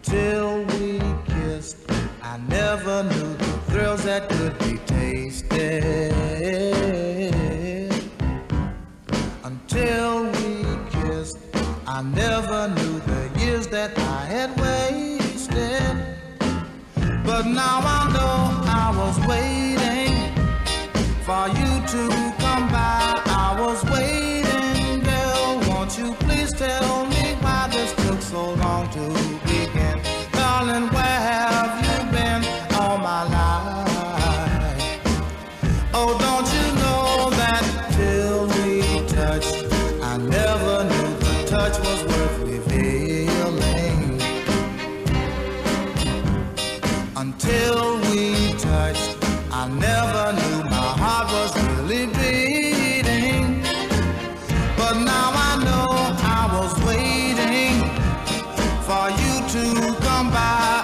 Until we kissed, I never knew the thrills that could be tasted. Until we kissed, I never knew the years that I had wasted. But now I know I was waiting for you to come by. I was waiting, girl, won't you please tell me why this took so long to begin? Darling, where have you been all my life? Oh, don't you know that till we touched, I never knew the touch was worth revealing. Until we touched, I never knew my heart was really beating. But now I know I was waiting for you to come by.